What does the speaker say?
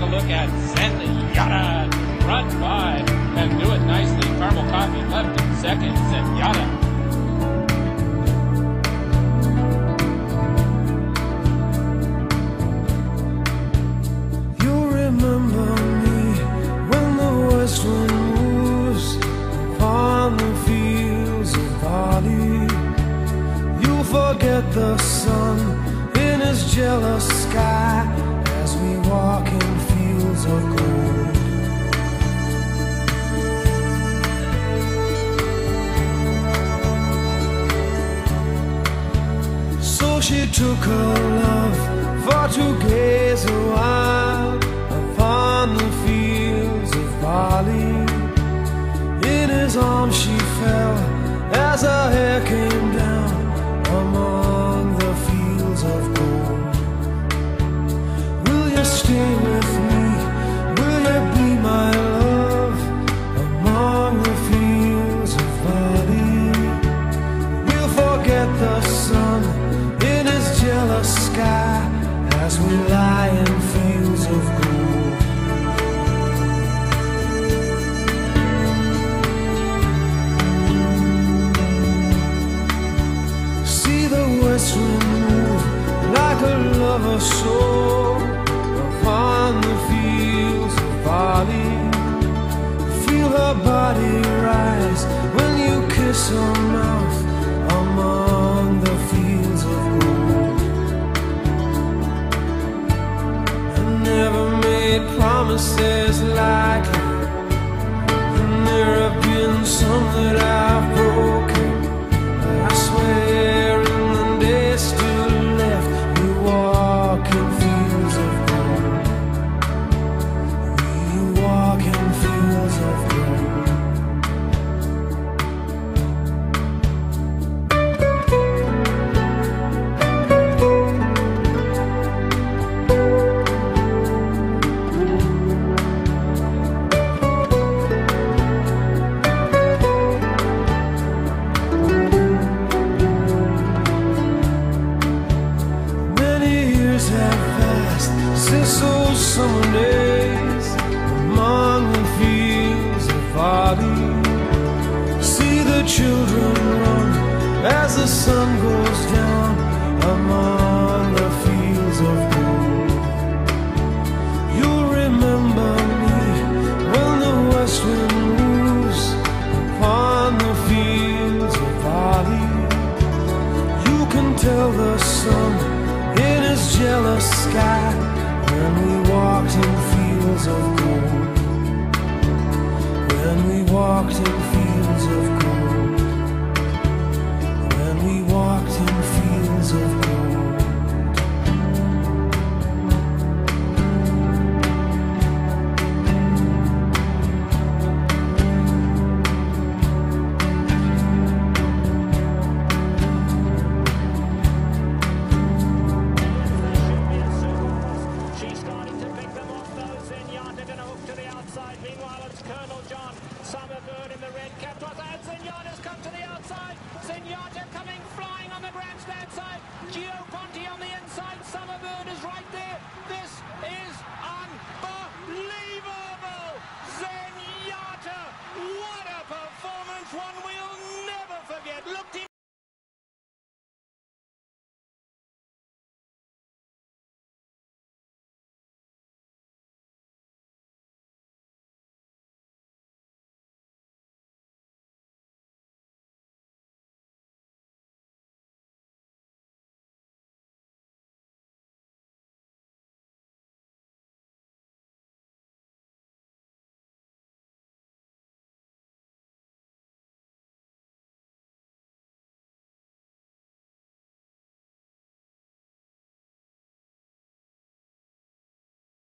a look at Zenyatta run by and do it nicely. Caramel Coffee left in second. Zenyatta. You'll remember me when the west wind moves upon the fields of barley. You'll forget the sun in his jealous sky as we walk in fields of gold. So she took her love for to gaze a while upon the fields of barley. In his arms she fell as her hair came down among the fields of gold. Will you stay with me? Will you be my love among the fields of barley? We'll forget the sun in his jealous sky as we lie in fields of gold. See the west wind move like a lover's soul upon the fields of barley. Feel her body rise when you kiss her mouth among the fields of gold. I never made promises like you, and there have been some that I've broken. I swear in the days still left, we walk in fields of gold. We walk in fields of gold. Have passed since those summer days among the fields of barley. See the children run as the sun goes down among the fields of gold. You'll remember me when the west wind moves upon the fields of barley. You can tell the sun in his jealous sky when we walked in fields of gold. When we walked in fields of gold.